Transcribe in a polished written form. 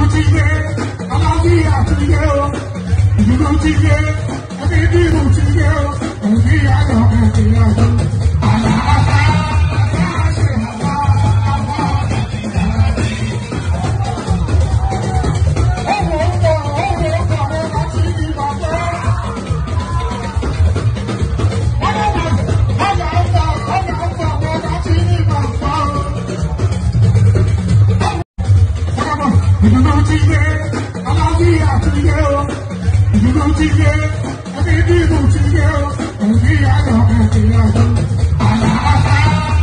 ti yé aláwíyá ti yé o ìdúró ti yé ẹbí ti yé o òbí ayọ̀ ẹ̀kẹ́ ọdún. Àlàáfà aláṣẹ àwa àwa ọ̀rọ̀ ọ̀rọ̀ láti ìbàdàn. Ìdúró ti yé aláwíyá ti yé o ìdúró ti yé ẹbí ti yé o òbí ayọ̀ ẹ̀kẹ́ ọdún. Àlàáfà.